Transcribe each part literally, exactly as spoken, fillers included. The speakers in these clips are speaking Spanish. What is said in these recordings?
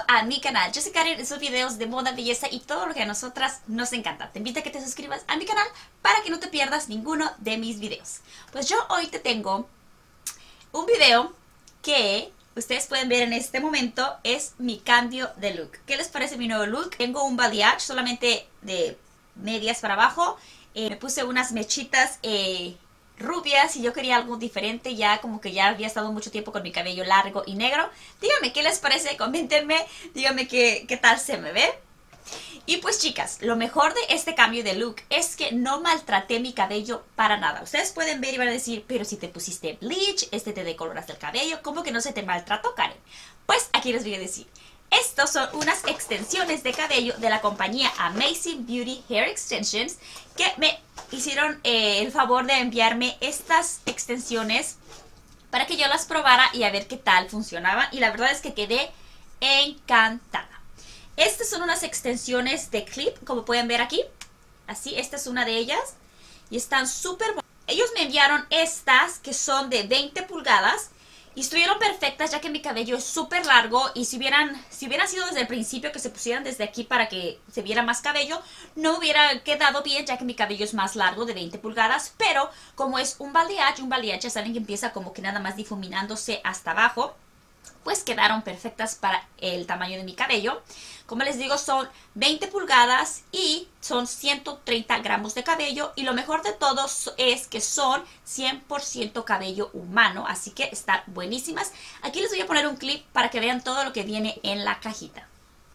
a mi canal. Yo soy Karen, en sus videos de moda, belleza y todo lo que a nosotras nos encanta. Te invito a que te suscribas a mi canal para que no te pierdas ninguno de mis videos. Pues yo hoy te tengo un video que ustedes pueden ver en este momento. Es mi cambio de look. ¿Qué les parece mi nuevo look? Tengo un balayage solamente de medias para abajo. Eh, me puse unas mechitas eh, rubias y yo quería algo diferente, ya como que ya había estado mucho tiempo con mi cabello largo y negro. Díganme qué les parece, coméntenme, díganme qué, qué tal se me ve. Y pues chicas, lo mejor de este cambio de look es que no maltraté mi cabello para nada. Ustedes pueden ver y van a decir, pero si te pusiste bleach, este te decoloraste el cabello, ¿cómo que no se te maltrató, Karen? Pues aquí les voy a decir. Estos son unas extensiones de cabello de la compañía Amazing Beauty Hair Extensions que me hicieron eh, el favor de enviarme estas extensiones para que yo las probara y a ver qué tal funcionaban. Y la verdad es que quedé encantada. Estas son unas extensiones de clip, como pueden ver aquí. Así, esta es una de ellas. Y están súper bonitas. Ellos me enviaron estas que son de veinte pulgadas. Y estuvieron perfectas ya que mi cabello es súper largo y si hubieran, si hubieran sido desde el principio que se pusieran desde aquí para que se viera más cabello, no hubiera quedado bien ya que mi cabello es más largo de veinte pulgadas. Pero como es un balayage, un balayage ya saben que empieza como que nada más difuminándose hasta abajo, pues quedaron perfectas para el tamaño de mi cabello. Como les digo, son veinte pulgadas y son ciento treinta gramos de cabello. Y lo mejor de todo es que son cien por ciento cabello humano, así que están buenísimas. Aquí les voy a poner un clip para que vean todo lo que viene en la cajita.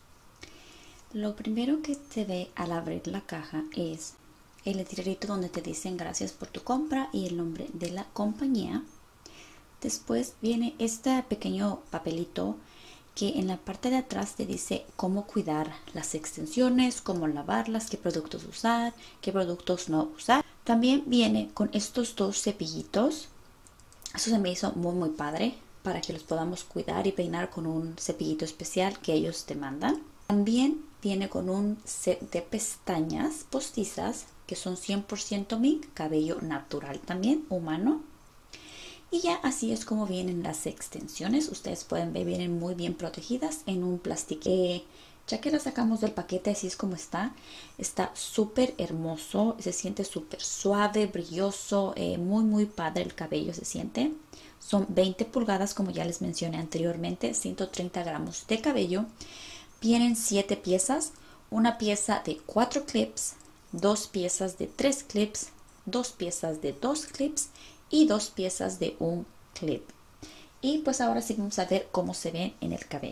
Lo primero que te ve al abrir la caja es el letrerito donde te dicen gracias por tu compra y el nombre de la compañía. Después viene este pequeño papelito que en la parte de atrás te dice cómo cuidar las extensiones, cómo lavarlas, qué productos usar, qué productos no usar. También viene con estos dos cepillitos. Eso se me hizo muy muy padre para que los podamos cuidar y peinar con un cepillito especial que ellos te mandan. También viene con un set de pestañas postizas que son cien por ciento mink, cabello natural también, humano. Y ya así es como vienen las extensiones. Ustedes pueden ver, vienen muy bien protegidas en un plástico. Eh, ya que las sacamos del paquete, así es como está. Está súper hermoso. Se siente súper suave, brilloso. Eh, muy, muy padre el cabello se siente. Son veinte pulgadas, como ya les mencioné anteriormente. ciento treinta gramos de cabello. Vienen siete piezas. Una pieza de cuatro clips. Dos piezas de tres clips. Dos piezas de dos clips. Y dos piezas de un clip. Y pues ahora sí vamos a ver cómo se ven en el cabello.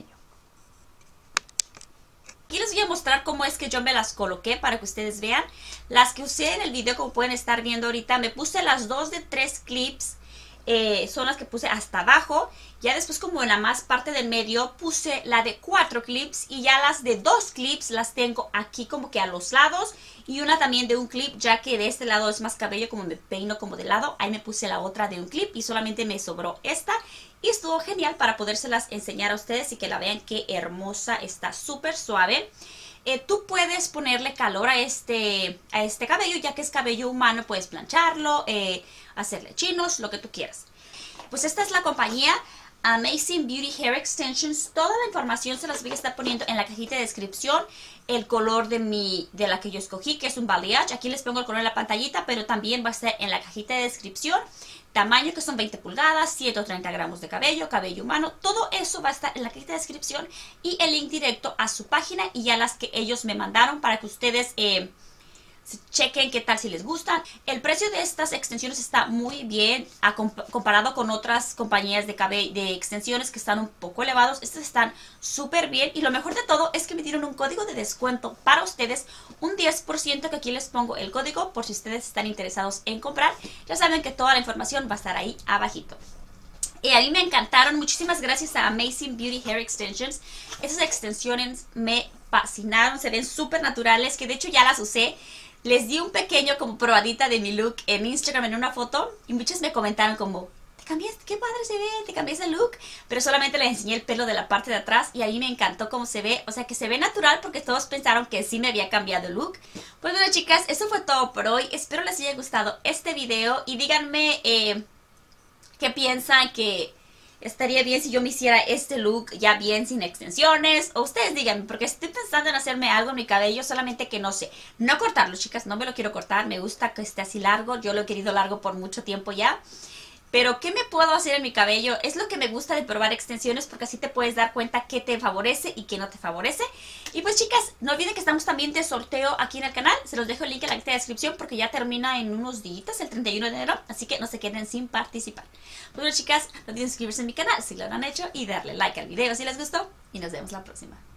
Aquí les voy a mostrar cómo es que yo me las coloqué para que ustedes vean. Las que usé en el video, como pueden estar viendo ahorita, me puse las dos de tres clips. Eh, son las que puse hasta abajo. Ya después, como en la más parte del medio, puse la de cuatro clips. Y ya las de dos clips las tengo aquí como que a los lados. Y una también de un clip, ya que de este lado es más cabello, como me peino como de lado. Ahí me puse la otra de un clip y solamente me sobró esta. Y estuvo genial para podérselas enseñar a ustedes y que la vean qué hermosa. Está súper suave. Eh, tú puedes ponerle calor a este, a este cabello, ya que es cabello humano. Puedes plancharlo, eh, hacerle chinos, lo que tú quieras. Pues esta es la compañía Amazing Beauty Hair Extensions. Toda la información se las voy a estar poniendo en la cajita de descripción. El color de mi de la que yo escogí, que es un balayage. Aquí les pongo el color en la pantallita, pero también va a estar en la cajita de descripción. Tamaño, que son veinte pulgadas, ciento treinta gramos de cabello, cabello humano. Todo eso va a estar en la cajita de descripción y el link directo a su página y a las que ellos me mandaron para que ustedes eh, chequen qué tal, si les gustan. El precio de estas extensiones está muy bien a comp comparado con otras compañías de, de extensiones que están un poco elevados. Estas están súper bien y lo mejor de todo es que me dieron un código de descuento para ustedes, un diez por ciento, que aquí les pongo el código por si ustedes están interesados en comprar. Ya saben que toda la información va a estar ahí abajito. Y a mí me encantaron. Muchísimas gracias a Amazing Beauty Hair Extensions. Esas extensiones me fascinaron. Se ven súper naturales, que de hecho ya las usé. Les di un pequeño como probadita de mi look en Instagram en una foto. Y muchos me comentaron como, ¿te cambiaste? ¿Qué padre se ve? ¿Te cambiaste el look? Pero solamente les enseñé el pelo de la parte de atrás. Y a mí me encantó cómo se ve. O sea que se ve natural porque todos pensaron que sí me había cambiado el look. Pues bueno chicas, eso fue todo por hoy. Espero les haya gustado este video. Y díganme... Eh, ¿Qué piensan que estaría bien si yo me hiciera este look ya bien sin extensiones. O ustedes díganme, porque estoy pensando en hacerme algo en mi cabello, solamente que no sé. No cortarlo, chicas, no me lo quiero cortar. Me gusta que esté así largo. Yo lo he querido largo por mucho tiempo ya. Pero, ¿qué me puedo hacer en mi cabello? Es lo que me gusta de probar extensiones, porque así te puedes dar cuenta qué te favorece y qué no te favorece. Y pues, chicas, no olviden que estamos también de sorteo aquí en el canal. Se los dejo el link en la lista de descripción porque ya termina en unos días, el treinta y uno de enero. Así que no se queden sin participar. Pues bueno, chicas, no olviden suscribirse a mi canal si lo han hecho y darle like al video si les gustó. Y nos vemos la próxima.